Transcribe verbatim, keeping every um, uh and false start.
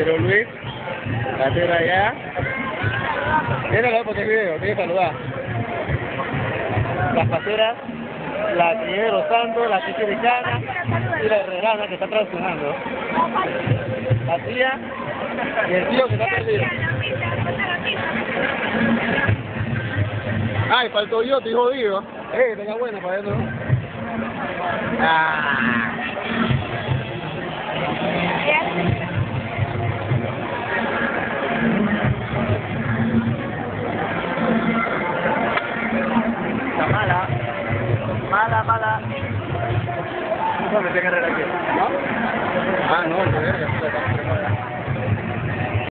Pedro Luis, la tierra allá. Míralo porque es video, tiene que saludar. Las paseras, la que de Los Santos, la chichiricana y la herrerana que está traicionando. La tía y el tío que está perdido. Ay, faltó yo, estoy jodido. Eh, tenga buena para adentro. Ah.